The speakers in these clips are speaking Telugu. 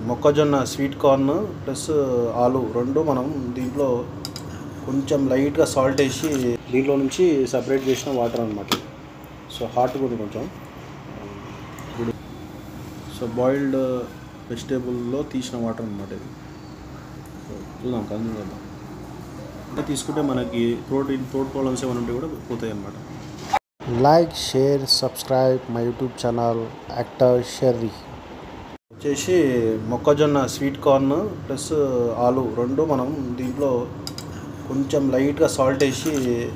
మొక్కజొన్న స్వీట్ కార్న్ ప్లస్ ఆలు రెండు మనం దీంట్లో కొంచెం లైట్గా సాల్ట్ వేసి దీంట్లో నుంచి సపరేట్ చేసిన వాటర్ అనమాట. సో హాట్ కూడా కొంచెం. సో బాయిల్డ్ వెజిటేబుల్లో తీసిన వాటర్ అనమాట ఇది. చూద్దాం, కన్జ్యూమ్ చేద్దాం. అంటే తీసుకుంటే మనకి థ్రోట్ ప్రాబ్లమ్స్ ఏమైనా ఉంటే కూడా పోతాయి అన్నమాట. Like, share, subscribe my YouTube channel actor Sherry. వచ్చేసి మొక్కజొన్న స్వీట్ కార్న్ ప్లస్ ఆలు రెండు మనం దీంట్లో కొంచెం లైట్గా సాల్ట్ వేసి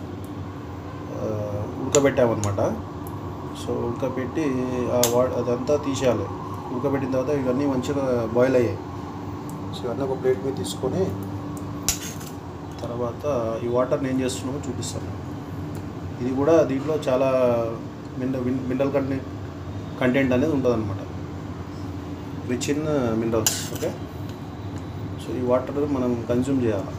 ఉడకబెట్టామన్నమాట. సో ఉడకబెట్టి అదంతా తీసేయాలి. ఉడకబెట్టిన తర్వాత ఇవన్నీ మంచిగా బాయిల్ అయ్యాయి. సో ఇవన్నీ ఒక ప్లేట్ మీద తీసుకొని తర్వాత ఈ వాటర్ని ఏం చేస్తున్నామో చూపిస్తాను. ఇది కూడా దీంట్లో చాలా మినరల్ కంటెంట్ అనేది ఉంటుంది అనమాట, rich in minerals. Okay, so ఈ వాటర్ మనం కన్జ్యూమ్ చేయాలి.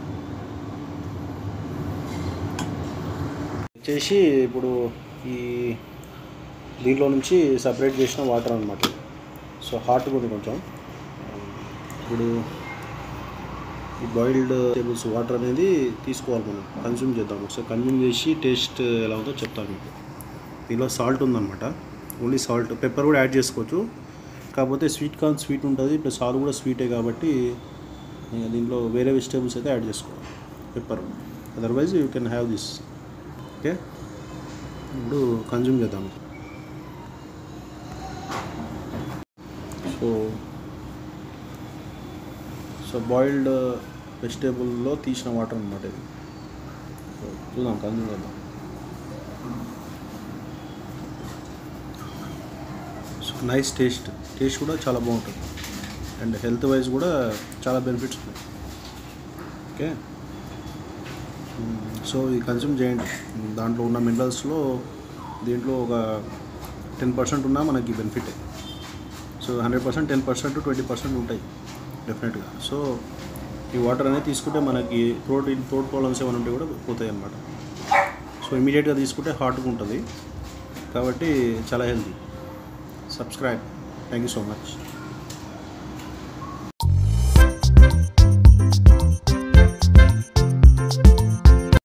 వచ్చేసి ఇప్పుడు ఈ దీంట్లో నుంచి సపరేట్ చేసిన వాటర్ అనమాట. సో హాట్ కూడా కొంచెం. ఇప్పుడు ఈ బాయిల్డ్ వెజిటేబుల్స్ వాటర్ అనేది తీసుకోవాలి, మనం కన్జ్యూమ్ చేద్దాం. ఒకసారి కన్జ్యూమ్ చేసి టేస్ట్ ఎలా ఉందో చెప్తాను మీకు. దీనిలో సాల్ట్ ఉందన్నమాట, ఓన్లీ సాల్ట్. పెప్పర్ కూడా యాడ్ చేసుకోవచ్చు, కాకపోతే స్వీట్ కార్న్ స్వీట్ ఉంటుంది, ప్లస్ ఆలు కూడా స్వీటే కాబట్టి దీంట్లో వేరే వెజిటేబుల్స్ అయితే యాడ్ చేసుకోవాలి pepper. Otherwise you can have this. Okay, ఇప్పుడు కన్జ్యూమ్ చేద్దాం. సో బాయిల్డ్ వెజిటేబుల్లో తీసిన వాటర్ అనమాట ఇది. చూద్దాం, కన్జ్యూమ్ చేద్దాం. సో నైస్ టేస్ట్ కూడా చాలా బాగుంటుంది, అండ్ హెల్త్ వైజ్ కూడా చాలా బెనిఫిట్స్ ఉన్నాయి. ఓకే, సో ఇది కన్జ్యూమ్ చేయండి. దాంట్లో ఉన్న మినరల్స్లో దీంట్లో ఒక 10% ఉన్నా మనకి బెనిఫిటే. సో 100% 10% to 20% ఉంటాయి డెఫినెట్గా. సో ఈ వాటర్ అనేది తీసుకుంటే మనకి థ్రోట్ ప్రాబ్లమ్స్ ఏమైనా ఉంటే కూడా పోతాయి అన్నమాట. సో ఇమీడియట్గా తీసుకుంటే హాట్గా ఉంటుంది కాబట్టి చాలా healthy. Subscribe. Thank you so much.